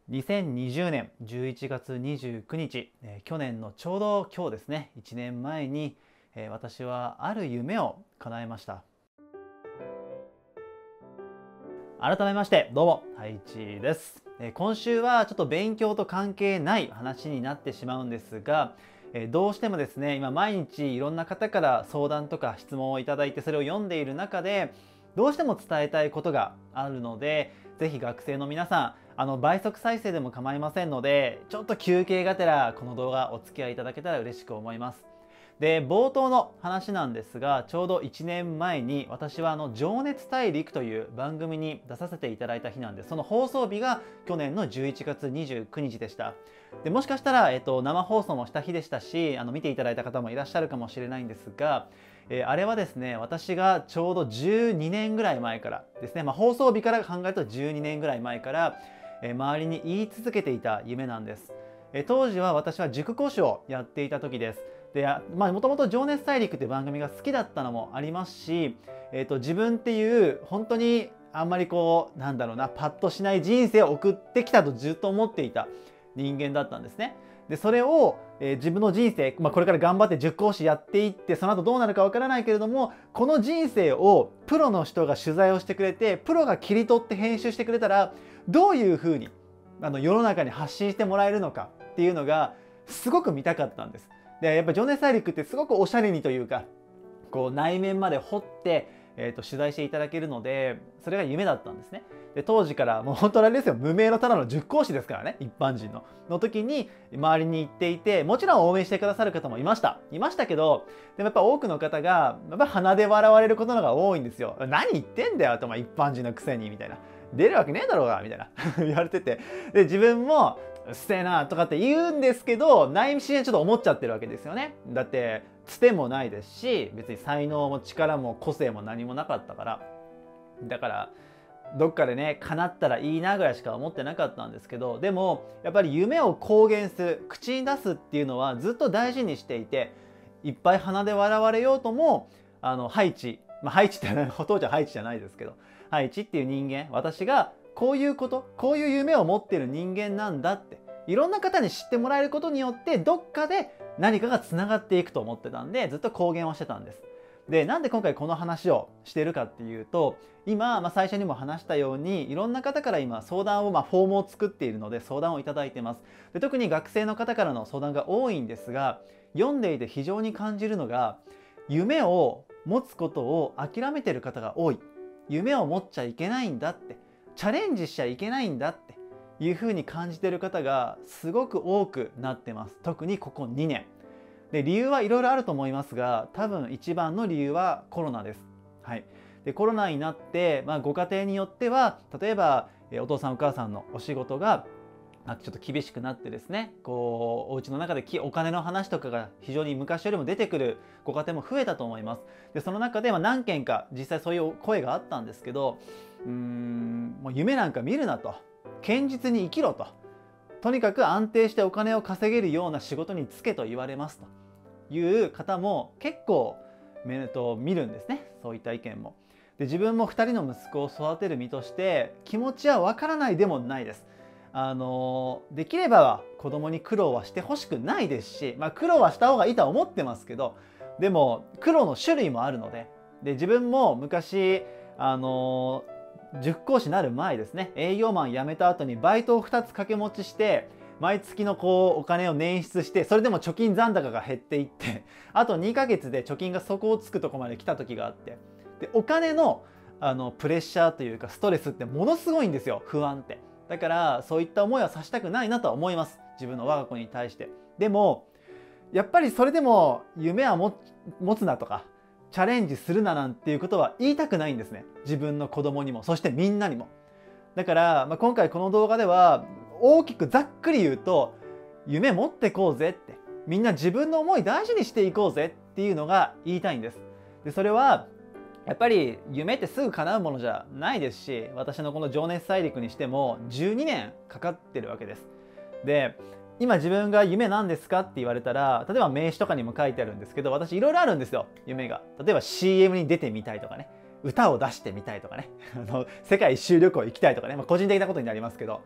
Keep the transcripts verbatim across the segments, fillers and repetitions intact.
にせんにじゅうねんじゅういちがつにじゅうくにち、えー、去年のちょうど今日ですね、いちねんまえに、えー、私はある夢を叶えました。改めましてどうも、太一です。えー、今週はちょっと勉強と関係ない話になってしまうんですが、えー、どうしてもですね、今毎日いろんな方から相談とか質問をいただいて、それを読んでいる中でどうしても伝えたいことがあるので、ぜひ学生の皆さん、あの倍速再生でも構いませんので、ちょっと休憩がてらこの動画お付き合いいただけたら嬉しく思います。で、冒頭の話なんですが、ちょうどいちねんまえに私はあの情熱大陸という番組に出させていただいた日なんです。その放送日が去年のじゅういちがつにじゅうくにちでした。で、もしかしたら、えっと、生放送もした日でしたし、あの見ていただいた方もいらっしゃるかもしれないんですが、えー、あれはですね、私がちょうどじゅうにねんぐらい前からですね、まあ、放送日から考えるとじゅうにねんぐらい前から、えー、周りに言い続けていた夢なんです。えー、当時は私は塾講師をやっていた時です。で、まあ、もともと情熱大陸っていう番組が好きだったのもありますし、えーと、自分っていう本当にあんまりこうなんだろうな、パッとしない人生を送ってきたとずっと思っていた人間だったんですね。で、それを、えー、自分の人生、まあ、これから頑張って塾講師やっていって、その後どうなるかわからないけれども、この人生をプロの人が取材をしてくれて、プロが切り取って編集してくれたら、どういうふうにあの世の中に発信してもらえるのかっていうのがすごく見たかったんです。で、やっぱ情熱大陸ってすごくおしゃれにというか、こう内面まで掘って、えー、と取材していただけるので、それが夢だったんですね。で、当時からもう本当あれですよ、無名のただの塾講師ですからね、一般人のの時に周りに行っていて、もちろん応援してくださる方もいましたいましたけど、でもやっぱ多くの方がやっぱ鼻で笑われることのが多いんですよ。何言ってんだよと、まあ、一般人のくせにみたいな、出るわけねえだろうがみたいな言われてて、で自分もうっせえなとかって言うんですけど、内心はちょっと思っちゃってるわけですよね。だってつてもないですし、別に才能も力も個性も何もなかったから。だからどっかでね、叶ったらいいなぐらいしか思ってなかったんですけど、でもやっぱり夢を公言する、口に出すっていうのはずっと大事にしていて、いっぱい鼻で笑われようとも、あのハイチ、まあ、ハイチって当時はハイチじゃないですけど、ハイチっていう人間、私がこういうこと、こういう夢を持っている人間なんだって、いろんな方に知ってもらえることによって、どっかで何かがつながっていくと思ってたんで、ずっと公言をしてたんです。で、なんで今回この話をしているかっていうと、今、まあ、最初にも話したように、いろんな方から今相談を、まあ、フォームを作っているので相談をいただいてます。で、特に学生の方からの相談が多いんですが、読んでいて非常に感じるのが、夢を持つことを諦めている方が多い。夢を持っちゃいけないんだって、チャレンジしちゃいけないんだっていうふうに感じている方がすごく多くなってます。特にここにねん。で、理由はいろいろあると思いますが、多分一番の理由はコロナです。はい。で、コロナになって、まあ、ご家庭によっては、例えばお父さんお母さんのお仕事がちょっと厳しくなってですね、こうお家の中でお金の話とかが非常に昔よりも出てくるご家庭も増えたと思います。で、その中でまあ何件か実際そういう声があったんですけど、うーん、もう夢なんか見るなと、堅実に生きろと、とにかく安定してお金を稼げるような仕事に就けと言われますという方も結構見るんですね、そういった意見も。で、自分もふたりの息子を育てる身として気持ちはわからないでもないです。あのできれば子供に苦労はしてほしくないですし、まあ、苦労はした方がいいとは思ってますけど、でも苦労の種類もあるので、で自分も昔あの塾講師になる前ですね、営業マン辞めた後にバイトをふたつ掛け持ちして、毎月のこうお金を捻出して、それでも貯金残高が減っていって、あとにかげつで貯金が底をつくところまで来た時があって、でお金のあのプレッシャーというかストレスってものすごいんですよ、不安って。だからそういった思いはさせたくないなとは思います、自分の我が子に対して。でもやっぱりそれでも夢は持つなとかチャレンジするななんていうことは言いたくないんですね、自分の子供にも、そしてみんなにも。だから、まあ、今回この動画では大きくざっくり言うと、夢持ってこうぜって、みんな自分の思い大事にしていこうぜっていうのが言いたいんです。で、それはやっぱり夢ってすぐ叶うものじゃないですし、私のこの情熱大陸にしてもじゅうにねんかかってるわけです。で、今自分が夢なんですかって言われたら、例えば名刺とかにも書いてあるんですけど、私いろいろあるんですよ、夢が。例えば シーエム に出てみたいとかね、歌を出してみたいとかね、あの世界一周旅行行きたいとかね、まあ、個人的なことになりますけど、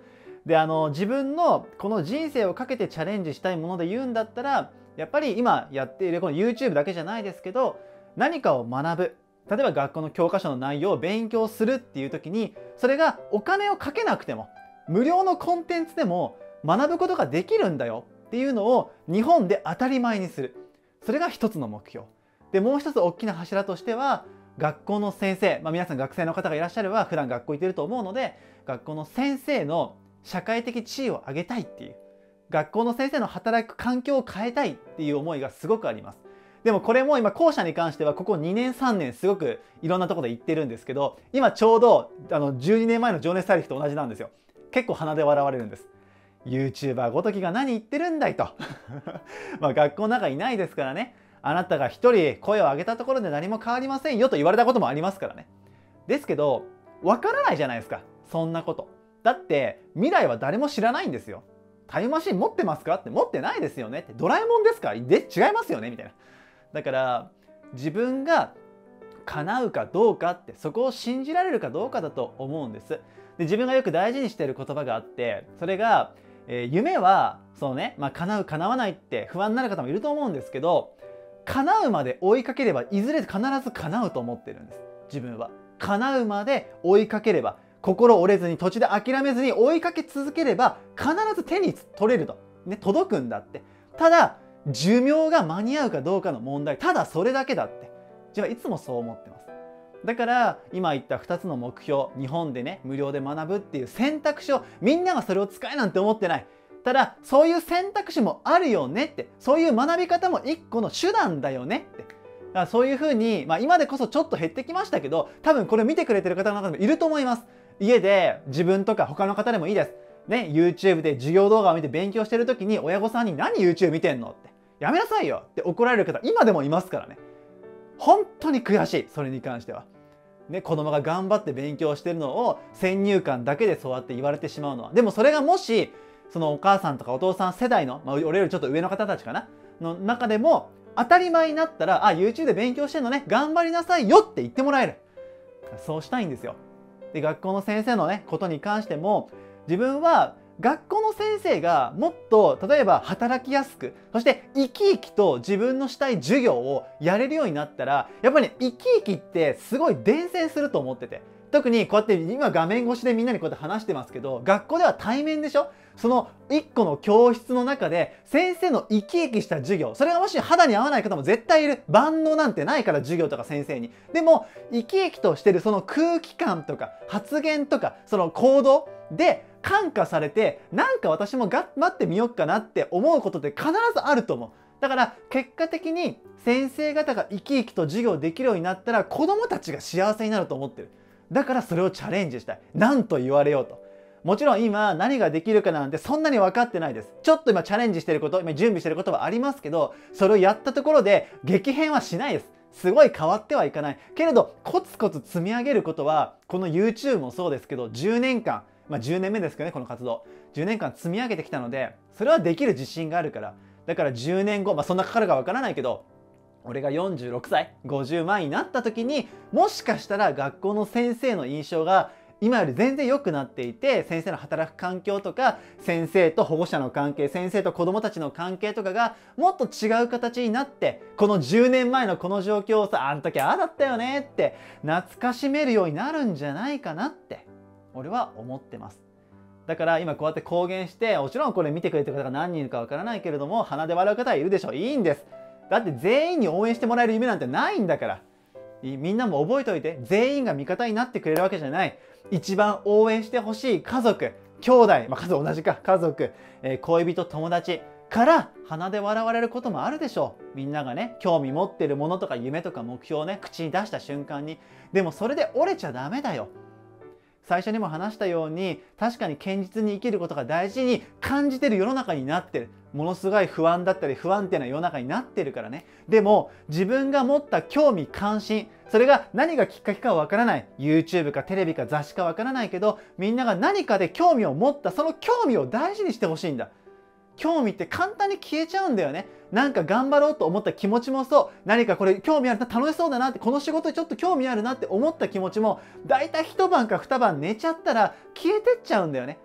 であの自分のこの人生をかけてチャレンジしたいもので言うんだったら、やっぱり今やっているこの YouTube だけじゃないですけど、何かを学ぶ、例えば学校の教科書の内容を勉強するっていう時に、それがお金をかけなくても無料のコンテンツでも学ぶことができるんだよっていうのを日本で当たり前にする。それが一つの目標で、もう一つ大きな柱としては、学校の先生、まあ、皆さん学生の方がいらっしゃれば普段学校行ってると思うので、学校の先生の社会的地位を上げたいっていう、学校の先生の働く環境を変えたいっていう思いがすごくあります。でもこれも今後者に関してはここにねんさんねんすごくいろんなところで言ってるんですけど、今ちょうどあのじゅうにねんまえの情熱大陸と同じなんですよ。結構鼻で笑われるんです。YouTuber ごときが何言ってるんだいとまあ学校の中いないですからね。あなたが一人声を上げたところで何も変わりませんよと言われたこともありますからね。ですけどわからないじゃないですか、そんなこと。だって未来は誰も知らないんですよ。タイムマシン持ってますかって、持ってないですよねって。ドラえもんですかで違いますよねみたいな。だから自分が叶うかどうかって、そこを信じられるかどうかだと思うんです。で自分がよく大事にしている言葉があって、それが、えー、夢はそのね、まあ、叶う叶わないって不安になる方もいると思うんですけど、叶うまで追いかければいずれ必ず叶うと思ってるんです。自分は叶うまで追いかければ、心折れずに途中で諦めずに追いかけ続ければ必ず手に取れると、ね、届くんだって。ただ寿命が間に合うかどうかの問題、ただそれだけだって。自分はいつもそう思ってます。だから今言ったふたつの目標、日本でね無料で学ぶっていう選択肢を、みんながそれを使えなんて思ってない。ただそういう選択肢もあるよねって、そういう学び方も一個の手段だよねって。だからそういうふうに、まあ、今でこそちょっと減ってきましたけど、多分これを見てくれてる方の中でもいると思います。家で自分とか他の方でもいいです。ね、YouTube で授業動画を見て勉強してる時に親御さんに何 YouTube 見てんのってやめなさいよって怒られる方今でもいますからね。本当に悔しい、それに関しては。ね、子供が頑張って勉強してるのを先入観だけでそうやって言われてしまうのは。でもそれがもしそのお母さんとかお父さん世代の、まあ、俺よりちょっと上の方たちかなの中でも当たり前になったら、あ、YouTube で勉強してんのね、頑張りなさいよって言ってもらえる。そうしたいんですよ。で学校の先生のねことに関しても、自分は学校の先生がもっと例えば働きやすく、そして生き生きと自分のしたい授業をやれるようになったら、やっぱり、ね、生き生きってすごい伝染すると思ってて、特にこうやって今画面越しでみんなにこうやって話してますけど、学校では対面でしょ。その一個の教室の中で先生の生き生きした授業、それがもし肌に合わない方も絶対いる。万能なんてないから授業とか先生に。でも生き生きとしてるその空気感とか発言とかその行動で感化されて、なんか私も頑張ってみようかなって思うことって必ずあると思う。だから結果的に先生方が生き生きと授業できるようになったら子どもたちが幸せになると思ってる。だからそれをチャレンジしたい。何と言われようと。もちろん今何ができるかなんてそんなに分かってないです。ちょっと今チャレンジしてること、今準備してることはありますけど、それをやったところで激変はしないです。すごい変わってはいかない。けれどコツコツ積み上げることは、この YouTube もそうですけどじゅうねんかん、まあじゅうねんめですけどね、この活動。じゅうねんかん積み上げてきたので、それはできる自信があるから。だからじゅうねんご、まあそんなかかるかわからないけど、俺がよんじゅうろくさい、ごじゅうまんになった時に、もしかしたら学校の先生の印象が今より全然良くなっていて、先生の働く環境とか先生と保護者の関係、先生と子どもたちの関係とかがもっと違う形になって、このじゅうねんまえのこの状況をさ、あの時ああだったよねって懐かしめるようになるんじゃないかなって俺は思ってます。だから今こうやって公言して、もちろんこれ見てくれてる方が何人いるかわからないけれども、鼻で笑う方はいるでしょう。いいんです。だって全員に応援してもらえる夢なんてないんだから。みんなも覚えておいて、全員が味方になってくれるわけじゃない。一番応援してほしい家族、兄弟、まあ、数同じか、家族、えー、恋人、友達から鼻で笑われることもあるでしょう。みんながね、興味持ってるものとか夢とか目標をね、口に出した瞬間に。でもそれで折れちゃダメだよ。最初にも話したように、確かに堅実に生きることが大事に感じてる世の中になってる。ものすごい不安だったり不安定な世の中になってるからね。でも自分が持った興味関心、それが何がきっかけかはわからない。 YouTube かテレビか雑誌かわからないけど、みんなが何かで興味を持った、その興味を大事にしてほしいんだ。興味って簡単に消えちゃうんだよね。なんか頑張ろうと思った気持ちもそう。何かこれ興味あるな、楽しそうだなって、この仕事にちょっと興味あるなって思った気持ちも、だいたい一晩か二晩寝ちゃったら消えてっちゃうんだよね。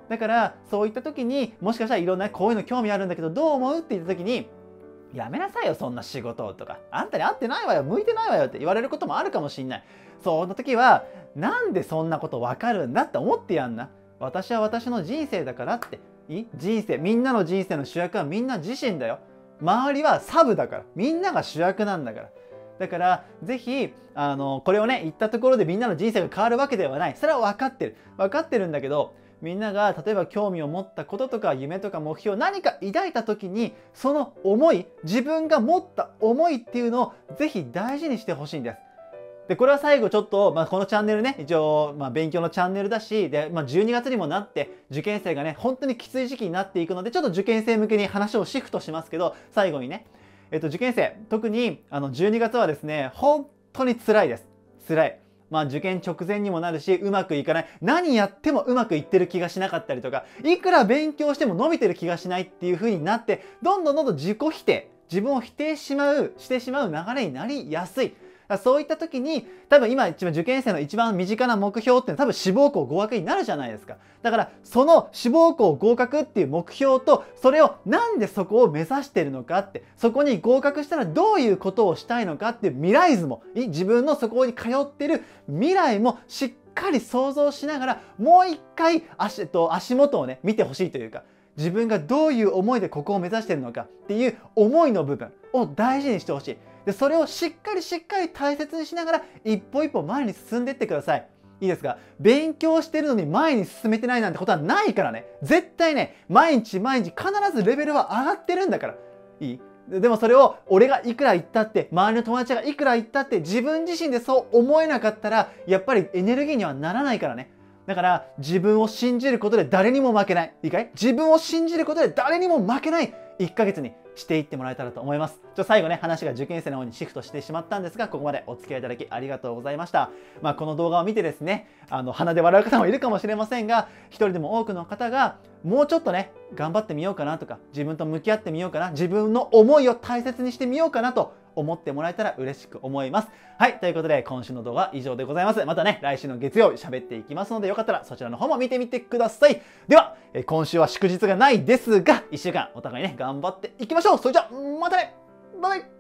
だからそういった時にもしかしたらいろんなこういうの興味あるんだけどどう思うって言った時にやめなさいよそんな仕事とかあんたに合ってないわよ向いてないわよって言われることもあるかもしんない。そんな時はなんでそんなこと分かるんだって思ってやんな。私は私の人生だからっていい人生みんなの人生の主役はみんな自身だよ。周りはサブだからみんなが主役なんだから。だからぜひあのこれをね言ったところでみんなの人生が変わるわけではない。それは分かってる分かってるんだけどみんなが例えば興味を持ったこととか夢とか目標何か抱いた時にその思い自分が持った思いっていうのをぜひ大事にしてほしいんです。でこれは最後ちょっと、まあ、このチャンネルね一応、まあ、勉強のチャンネルだしで、まあ、じゅうにがつにもなって受験生がね本当にきつい時期になっていくのでちょっと受験生向けに話をシフトしますけど最後にねえっと、受験生特にあのじゅうにがつはですね本当に辛いです辛い。まあ受験直前にもなるしうまくいかない何やってもうまくいってる気がしなかったりとかいくら勉強しても伸びてる気がしないっていう風になってどんどんどんどん自己否定自分を否定しまうしてしまう流れになりやすい。そういった時に多分今一番受験生の一番身近な目標っていうのは多分志望校合格になるじゃないですか。だからその志望校合格っていう目標とそれをなんでそこを目指してるのかってそこに合格したらどういうことをしたいのかっていう未来図も自分のそこに通ってる未来もしっかり想像しながらもう一回 足, と足元をね見てほしいというか自分がどういう思いでここを目指してるのかっていう思いの部分を大事にしてほしい。でそれをしっかりしっかり大切にしながら一歩一歩前に進んでいってください。いいですか？勉強してるのに前に進めてないなんてことはないからね。絶対ね毎日毎日必ずレベルは上がってるんだから。いい？でもそれを俺がいくら言ったって周りの友達がいくら言ったって自分自身でそう思えなかったらやっぱりエネルギーにはならないからね。だから自分を信じることで誰にも負けない。いいかい？自分を信じることで誰にも負けないいっかげつにしていってもらえたらと思います。ちょ最後ね話が受験生の方にシフトしてしまったんですがここまでお付き合いいただきありがとうございました。まあ、この動画を見てですねあの鼻で笑う方もいるかもしれませんが一人でも多くの方がもうちょっとね頑張ってみようかなとか自分と向き合ってみようかな自分の思いを大切にしてみようかなと思ってもらえたら嬉しく思います。はい、ということで今週の動画は以上でございます。またね来週の月曜日喋っていきますのでよかったらそちらの方も見てみてください。では今週は祝日がないですがいっしゅうかんお互いね頑張っていきましょう。それじゃあまたねバイバイ。